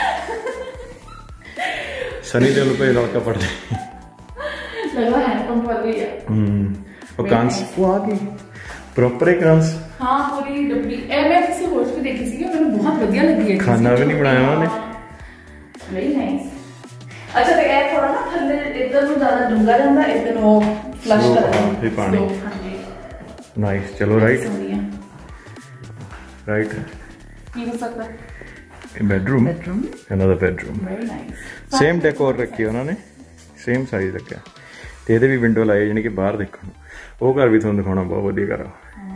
Speaker 2: ਸਨੀ ਦੇ ਉਹਨੂੰ ਭੇਜ ਨਲਕਾ ਪੜ ਦੇ।
Speaker 1: ਲੱਗਦਾ ਹੈਂਡ ਪੰਪ ਵਾਲੀ ਹੈ।
Speaker 2: ਉਹ ਕਾਂਸ ਉਹ ਆ ਗਈ ਪ੍ਰੋਪਰ ਹੈ ਕਾਂਸ।
Speaker 1: ਹਾਂ ਪੂਰੀ ਡੱਬੀ। ਇਹ ਮੈਂ ਕਿਸੇ ਹੋਰ ਤੇ ਦੇਖੀ ਸੀ, ਮੈਨੂੰ ਬਹੁਤ ਵਧੀਆ ਲੱਗੀ ਹੈ।
Speaker 2: ਖਾਣਾ ਵੀ ਨਹੀਂ ਬਣਾਇਆ ਉਹਨਾਂ ਨੇ।
Speaker 1: Very nice. ਅੱਛਾ ਤੇ ਇਹ ਥੋੜਾ ਨਾ ਥੱਲੇ ਇੱਧਰ ਨੂੰ ਜ਼ਿਆਦਾ ਡੂੰਘਾ ਜਾਂਦਾ, ਇੱਧਰ ਨੂੰ ਫਲਸ਼ ਕਰਦਾ
Speaker 2: ਇਹ ਪਾਣੀ।
Speaker 1: ਹਾਂਜੀ
Speaker 2: ਨਾਈਸ। ਚਲੋ ਰਾਈਟ ਰਾਈਟ।
Speaker 1: ਕੀ ਹੋ ਸਕਦਾ?
Speaker 2: bedroom another bedroom
Speaker 1: very nice
Speaker 2: same decor ਰੱਖੀ ਉਹਨਾਂ ਨੇ same ਸਾਈਜ਼ ਰੱਖਿਆ ਤੇ ਇਹਦੇ ਵੀ ਵਿੰਡੋ ਲਾਏ ਜਾਨੀ ਕਿ ਬਾਹਰ ਦੇਖਣ ਨੂੰ। ਉਹ ਘਰ ਵੀ ਤੁਹਾਨੂੰ ਦਿਖਾਉਣਾ ਬਹੁਤ ਵਧੀਆ ਘਰ ਆ।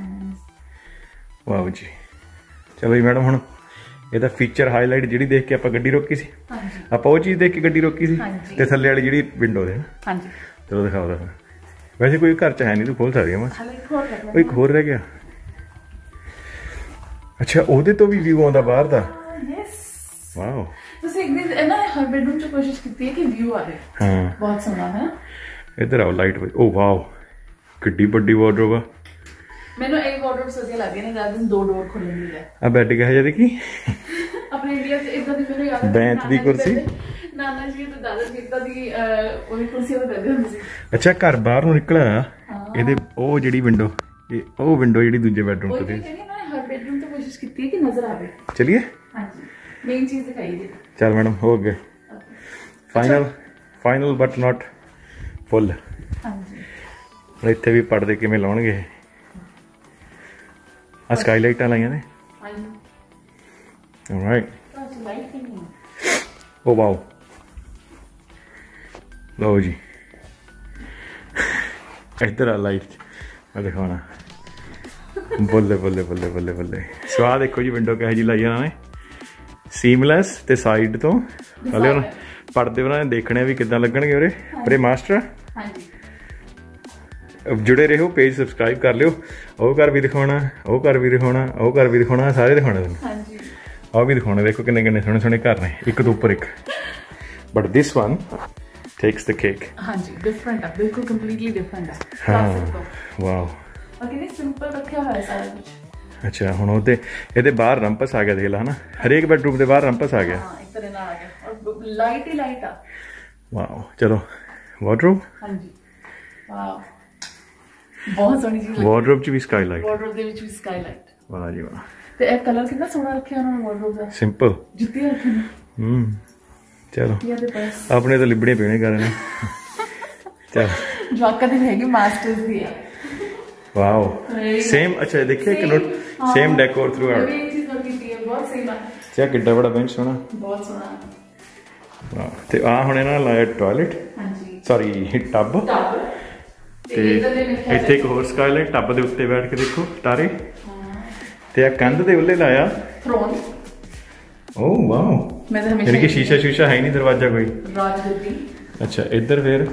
Speaker 2: ਵਾਹ ਜੀ। ਚਲੋ ਜੀ ਮੈਡਮ ਹੁਣ ਇਹਦਾ ਫੀਚਰ ਹਾਈਲਾਈਟ ਜਿਹੜੀ ਦੇਖ ਕੇ ਆਪਾਂ ਗੱਡੀ ਰੋਕੀ ਸੀ, ਆਪਾਂ ਉਹ ਚੀਜ਼ ਦੇਖ ਕੇ ਗੱਡੀ ਰੋਕੀ ਸੀ ਤੇ ਥੱਲੇ ਵਾਲੀ ਜਿਹੜੀ ਵਿੰਡੋ ਦੇ।
Speaker 1: ਹਾਂਜੀ
Speaker 2: ਚਲੋ ਦਿਖਾਓ। ਵੈਸੇ ਕੋਈ ਘਰ 'ਚ ਹੈ ਨਹੀਂ, ਤੂੰ ਖੋਲ ਸਕਦੀ ਆ ਮੈਂ। ਉਹ ਇੱਕ ਹੋਰ ਰਹਿ ਗਿਆ। ਅੱਛਾ, ਉਹਦੇ ਤੋਂ ਵੀ ਵਿਊ ਆਉਂਦਾ ਬਾਹਰ ਦਾ। ਵਾਓ,
Speaker 1: ਤੁਸੀਂ ਇੱਕ ਦਿਨ ਨਾ ਹਰ ਬੈਡਰੂਮ 'ਚ ਕੋਸ਼ਿਸ਼ ਕੀਤੀ ਹੈ ਕਿ ਵਿਊ ਆਵੇ। ਹਾਂ, ਬਹੁਤ ਸੋਹਣਾ ਹੈ। ਇੱਧਰ ਆਓ, ਲਾਈਟ। ਓ ਵਾਓ, ਕਿੱਡੀ ਵੱਡੀ ਵਾਰਡਰੋਬ ਆ। ਮੈਨੂੰ ਇਹ ਵਾਰਡਰੋਬ ਵਧੀਆ ਲੱਗਦੀ ਨੇ, ਜ਼ਿਆਦਾ ਦਿਨ 2 ਡੋਰ ਖੁੱਲ੍ਹਣ ਦੀ ਹੈ। ਆ ਬੈੱਡ ਕਿਹੋ ਜਿਹਾ ਦੇਖੀ, ਆਪਣੇ ਇੰਡੀਆ 'ਚ ਇਦਾਂ ਦੀ ਮੈਨੂੰ ਯਾਦ ਹੈ। ਬੈਂਤ ਦੀ ਕੁਰਸੀ, ਨਾਨਾ ਜੀ ਤੇ ਦਾਦਾ ਜੀ ਇਦਾਂ ਦੀ ਉਹਦੀ ਕੁਰਸੀ ਉਹ ਕਰਦੇ ਹੁੰਦੇ ਸੀ। ਅੱਛਾ, ਘਰ ਬਾਹਰ ਨੂੰ ਨਿਕਲਿਆ ਇਹਦੇ, ਉਹ ਜਿਹੜੀ ਵਿੰਡੋ, ਇਹ ਉਹ ਵਿੰਡੋ ਜਿਹੜੀ ਦੂਜੇ ਬੈਡਰੂਮ ਤੋਂ ਦੀ। ਹਰ ਬੈਡਰੂਮ ਤੋਂ ਕੋਸ਼ਿਸ਼ ਕੀਤੀ ਹੈ ਕਿ ਨਜ਼ਰ ਆਵੇ। ਚਲਿਏ, ਹਾਂਜੀ, ਮੇਨ ਚੀਜ਼ ਦਿਖਾਈ ਜੀ। ਚੱਲ ਮੈਡਮ, ਹੋ ਗਏ ਫਾਈਨਲ ਬਟ ਨਾਟ ਫੁੱਲ। ਹਾਂਜੀ, ਇੱਥੇ ਵੀ ਪੜਦੇ ਕਿਵੇਂ ਲਾਉਣਗੇ। ਆ ਸਕਾਈਲਾਈਟਾਂ ਲਾਈਆਂ ਨੇ। ਆਲਰਾਈਟ, ਓ ਵਾਓ, ਲਓ ਜੀ, ਇੱਧਰ ਆ ਲਾਈਟ ਮੈਂ ਦਿਖਾਉਣਾ। ਬੱਲੇ ਬੱਲੇ ਬੱਲੇ ਬੱਲੇ ਬੱਲੇ। ਸਵਾਦ ਦੇਖੋ ਜੀ, ਵਿੰਡੋ ਕਿਹੋ ਜਿਹੀ ਲਾਈ ਇਹਨਾਂ ਨੇ, ਸੀਮਲੈਸ ਤੇ ਸਾਈਡ ਤੋਂ ਹਲੇ ਉਹਨਾਂ ਪਰਦੇ ਉਹਨਾਂ ਨੇ ਦੇਖਣੇ ਵੀ ਕਿੱਦਾਂ ਲੱਗਣਗੇ ਉਰੇ। ਉਰੇ ਮਾਸਟਰ ਜੁੜੇ ਰਹੋ, ਪੇਜ ਸਬਸਕ੍ਰਾਈਬ ਕਰ ਲਿਓ। ਉਹ ਘਰ ਵੀ ਦਿਖਾਉਣਾ, ਉਹ ਘਰ ਵੀ ਦਿਖਾਉਣਾ, ਉਹ ਘਰ ਵੀ ਦਿਖਾਉਣਾ, ਸਾਰੇ ਦਿਖਾਉਣੇ ਤੁਹਾਨੂੰ। ਆਹ ਵੀ ਦਿਖਾਉਣਾ, ਦੇਖੋ ਕਿੰਨੇ ਕਿੰਨੇ ਸੋਹਣੇ ਸੋਹਣੇ ਘਰ ਨੇ, ਇੱਕ ਤੋਂ ਉੱਪਰ ਇੱਕ। But this one takes the cake। ਹਾਂਜੀ, ਡਿਫਰੈਂਟ ਆ, ਬਿਲਕੁਲ ਕੰਪਲੀਟਲੀ ਡਿਫਰੈਂਟ ਆ। ਹਾਂ, ਵਾਓ, ਕਿੰਨੀ ਸਿੰਪਲ ਰੱਖਿਆ ਹੋਇਆ ਸਾਰਾ ਕੁਝ। ਅੱਛਾ, ਹੁਣ ਉਹਦੇ ਇਹਦੇ ਬਾਹਰ ਰੰਪਸ ਆ ਗਿਆ, ਦੇਖ ਲਾ ਹਨਾ, ਹਰੇਕ ਬੈਡਰੂਮ ਦੇ ਬਾਹਰ ਰੰਪਸ ਆ ਗਿਆ। ਹਾਂ, ਇੱਕ ਤਰ੍ਹਾਂ ਨਾਲ ਆ ਗਿਆ, ਔਰ ਲਾਈਟ ਹੀ ਲਾਈਟ ਆ। ਵਾਓ, ਚਲੋ ਵਾਰਡਰੋਬ। ਹਾਂਜੀ, ਵਾਓ, ਬਹੁਤ ਸੋਹਣੀ ਚੀਜ਼। ਵਾਰਡਰੋਬ 'ਚ ਵੀ ਸਕਾਈਲਾਈਟ, ਵਾਰਡਰੋਬ ਦੇ ਵਿੱਚ ਵੀ ਸਕਾਈਲਾਈਟ। ਵਾਹ ਜੀ ਵਾਹ। ਤੇ ਇਹ ਕਲਰ ਕਿੰਨਾ ਸੋਹਣਾ ਰੱਖਿਆ ਉਹਨਾਂ ਨੇ ਵਾਰਡਰੋਬ ਦਾ। ਸਿੰਪਲ ਜੁੱਤੀ ਰੱਖੀ ਨੇ। ਚਲੋ, ਆਪਣੇ ਤਾਂ ਲਿਬੜੇ ਪੀਣੇ ਕਰਨੇ। ਚਲ, ਜਵਾਕਾਂ ਦੀ ਹੈਗੀ, ਮਾਸਟਰਸ ਦੀ ਆ। Wow, same. ਅੱਛਾ, ਦੇਖਿਆ ਇੱਕ note, same decor throughout. ਇਹ ਚੀਜ਼ ਕੀਤੀ ਹੈ, ਬਹੁਤ ਸਹੀ ਬਾਤ। ਚਾ ਕਿੱਡਾ ਬੜਾ ਬੈਂਚ ਸੋਹਣਾ, ਬਹੁਤ ਸੋਹਣਾ। ਵਾਹ, ਤੇ ਆ ਹੁਣ ਇਹਨਾਂ ਨੇ ਲਾਇਆ ਟਾਇਲਟ। ਹਾਂਜੀ, ਸੌਰੀ, ਟੱਬ। ਤੇ ਇੱਥੇ ਇੱਕ ਹੋਰ ਸਕਾਈਲਾਈਟ, ਟੱਬ ਦੇ ਉੱਤੇ ਬੈਠ ਕੇ ਦੇਖੋ ਤਾਰੇ। ਤੇ ਆ ਕੰਧ ਦੇ ਉੱਲੇ ਲਾਇਆ ਥਰੋਨ। ਓ ਵਾਓ, ਮੈਂ ਤਾਂ ਹਮੇਸ਼ਾ ਕਿ ਸ਼ੀਸ਼ਾ ਸ਼ੀਸ਼ਾ ਹੈ ਨਹੀਂ, ਦਰਵਾਜ਼ਾ ਕੋਈ। ਰਾਜਗੱਦੀ। ਅੱਛਾ, ਇੱਧਰ ਫਿਰ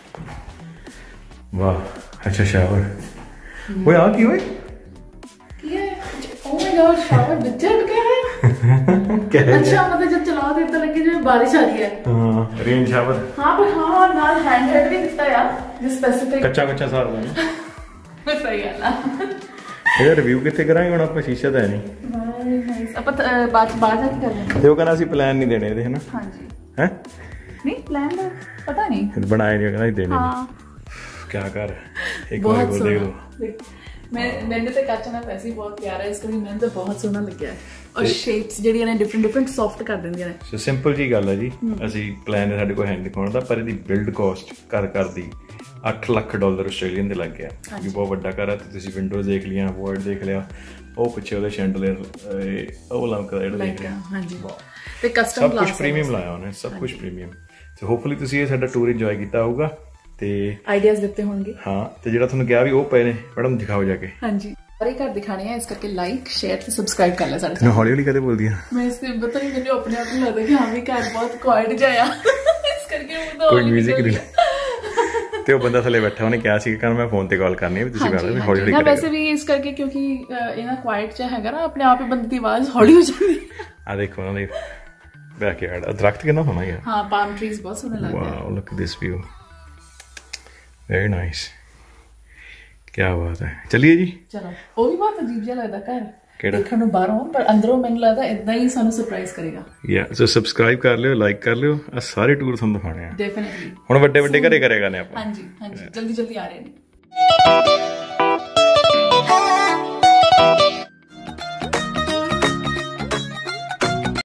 Speaker 1: ਵਾਹ। ਅੱਛਾ, ਸ਼ਾਵਰ। ਓਏ ਆ ਕੀ ਹੋਏ, ਕੀ ਹੈ? ਓ ਮਾਈ ਗॉड, ਸ਼ਾਵਰ ਵਿੱਚ ਗਿਆ ਹੈ। ਅੱਛਾ, ਮਤਲਬ ਜਦ ਚਲਾਓ ਤੇ ਇਦਾਂ ਲੱਗੇ ਜਿਵੇਂ ਬਾਰਿਸ਼ ਆ ਰਹੀ ਹੈ। ਹਾਂ, ਰੇਨ ਸ਼ਾਵਰ। ਹਾਂ, ਪਰ ਹਾਂ ਨਾਲ ਹੈਂਡ ਵੀ ਦਿੱਤਾ ਆ, ਜਿਸ ਸਪੈਸੀਫਿਕ ਕੱਚਾ ਕੱਚਾ ਸਾਰ ਦਾ। ਸਹੀ ਗੱਲ ਆ। ਇਹਦਾ ਰਿਵਿਊ ਕਿੱਥੇ ਕਰਾਂਗੇ ਹੁਣ ਆਪਾਂ, ਸ਼ੀਸ਼ਾ ਤਾਂ ਹੈ ਨਹੀਂ। ਆਪਾਂ ਬਾਅਦ ਜਾ ਕੇ ਕਰ ਲੈਂਦੇ। ਤੇ ਉਹ ਕਹਿੰਦਾ ਅਸੀਂ ਪਲਾਨ ਨਹੀਂ ਦੇਣੇ ਇਹਦੇ, ਹਨਾ। ਹਾਂਜੀ। ਹੈ ਨਹੀਂ, ਪਲਾਨ ਦਾ ਪਤਾ ਨਹੀਂ, ਬਣਾਏ ਨਹੀਂ, ਕਹਿੰਦਾ ਦੇਣੇ। ਹਾਂ, ਕੀ ਕਰ, ਇੱਕ ਵਾਰ ਹੋਰ ਦੇਖ ਲਓ। ਮੈਨੂੰ ਤਾਂ ਕੱਚ ਨਾਲ ਵੈਸੇ ਹੀ ਬਹੁਤ ਪਿਆਰ ਹੈ, ਇਸ ਕਰਕੇ ਮੈਨੂੰ ਤਾਂ ਬਹੁਤ ਸੋਹਣਾ ਲੱਗਿਆ। ਔਰ ਸ਼ੇਪਸ ਜਿਹੜੀਆਂ ਨੇ ਡਿਫਰੈਂਟ ਸੌਫਟ ਕਰ ਦਿੰਦੀਆਂ ਨੇ। ਸੋ ਸਿੰਪਲ ਜੀ ਗੱਲ ਹੈ ਜੀ, ਅਸੀਂ ਪਲਾਨ ਸਾਡੇ ਕੋਲ ਹੈ ਨਹੀਂ ਦਿਖਾਉਣ ਦਾ, ਪਰ ਇਹਦੀ ਬਿਲਡ ਕਾਸਟ ਘਰ ਦੀ $8 ਲੱਖ ਆਸਟ੍ਰੇਲੀਅਨ ਦੇ ਲੱਗ ਗਿਆ। ਕਿਉਂਕਿ ਬਹੁਤ ਵੱਡਾ ਘਰ ਹੈ, ਤੇ ਤੁਸੀਂ ਵਿੰਡੋਜ਼ ਦੇਖ ਲਿਆ, ਵੋਇਡ ਦੇਖ ਲਿਆ, ਉਹ ਪਿੱਛੇ ਉਹਦੇ ਸ਼ੈਂਡਲੀਅਰ, ਉਹ ਲਮਕਦਾ ਜਿਹੜਾ ਦੇਖ ਲਿਆ। ਹਾਂਜੀ, ਤੇ ਕਸਟਮ ਸਭ ਕੁਝ ਪ੍ਰੀਮੀਅਮ ਲਾਇਆ ਉਹਨੇ, ਸਭ ਕੁਝ ਪ੍ਰੀਮੀਅਮ। ਤੇ ਹੋਪਫੁਲੀ ਤੁਸੀਂ ਇਹ ਸਾਡਾ ਟੂਰ ਇੰਜੋਏ ਕੀਤਾ ਹੋਊਗਾ ਤੇ ਆਈਡੀਆਜ਼ ਦਿੱਤੇ ਹੋਣਗੇ। ਹਾਂ, ਤੇ ਜਿਹੜਾ ਤੁਹਾਨੂੰ ਕਿਹਾ ਵੀ ਉਹ ਪਏ ਨੇ, ਮੈਡਮ ਦਿਖਾਓ ਜਾ ਕੇ। ਹਾਂਜੀ, ਸਾਰੇ ਘਰ ਦਿਖਾਣੇ ਆ, ਇਸ ਕਰਕੇ ਲਾਈਕ, ਸ਼ੇਅਰ ਤੇ ਸਬਸਕ੍ਰਾਈਬ ਕਰ ਲੈ। ਸਾਡੇ ਹੌਲੀ ਹੌਲੀ ਕਦੇ ਬੋਲਦੀ ਆ ਮੈਂ, ਇਸ ਤੇ ਪਤਾ ਨਹੀਂ, ਮੈਨੂੰ ਆਪਣੇ ਆਪ ਨੂੰ ਲੱਗਦਾ ਕਿ ਹਾਂ ਵੀ ਘਰ ਬਹੁਤ ਕੁਆਇਟ ਜਿਹਾ ਆ, ਇਸ ਕਰਕੇ ਕੋਈ ਮਿਊਜ਼ਿਕ ਨਹੀਂ। ਤੇ ਉਹ ਬੰਦਾ ਥੱਲੇ ਬੈਠਾ, ਉਹਨੇ ਕਿਹਾ ਸੀ ਕਿ ਮੈਂ ਫੋਨ ਤੇ ਕਾਲ ਕਰਨੀ ਹੈ, ਵੀ ਤੁਸੀਂ ਹੌਲੀ ਹੌਲੀ ਕਰਿਓ। ਵੈਸੇ ਵੀ ਇਸ ਕਰਕੇ, ਕਿਉਂਕਿ ਇਹਨਾਂ ਕੁਆਇਟ ਜਿਹਾ ਹੈਗਾ ਨਾ, ਆਪਣੇ ਆਪ ਹੀ ਬੰਦੇ ਦੀ ਆਵਾਜ਼ ਹੌਲੀ ਹੋ ਜਾਂਦੀ। ਆ ਦੇਖੋ ਉਹਨਾਂ ਦੀ ਬੈਕਯਾਰਡ, ਦਰਖਤ ਕਿੰਨਾ ਸੋਹਣਾ ਹੈ। ਹਾਂ, ਪਾਮ ਟਰੀਜ਼ ਬਹੁਤ ਸੋਹਣੇ ਲੱਗਦੇ ਆ। Wow, look this view, very nice. ਕੀ ਬਾਤ ਹੈ। ਚਲਿਏ ਜੀ। ਚਲੋ, ਉਹ ਵੀ ਬਹੁਤ ਅਜੀਬ ਜਿਹਾ ਲੱਗਦਾ ਘਰ ਦੇਖਣ ਨੂੰ ਬਾਹਰੋਂ, ਪਰ ਅੰਦਰੋਂ ਮੈਨੂੰ ਲੱਗਦਾ ਇਦਾਂ ਹੀ ਸਾਨੂੰ ਸਰਪ੍ਰਾਈਜ਼ ਕਰੇਗਾ। ਯਾ, ਸੋ ਸਬਸਕ੍ਰਾਈਬ ਕਰ ਲਿਓ, ਲਾਈਕ ਕਰ ਲਿਓ। ਆ ਸਾਰੇ ਟੂਰ ਤੁਹਾਨੂੰ ਦਿਖਾਣੇ ਆ ਡੈਫੀਨਿਟਲੀ। ਹੁਣ ਵੱਡੇ ਵੱਡੇ ਘਰੇ ਕਰੇਗਾ ਨੇ ਆਪਾਂ। ਹਾਂਜੀ ਹਾਂਜੀ, ਜਲਦੀ ਜਲਦੀ ਆ ਰਹੇ ਨੇ।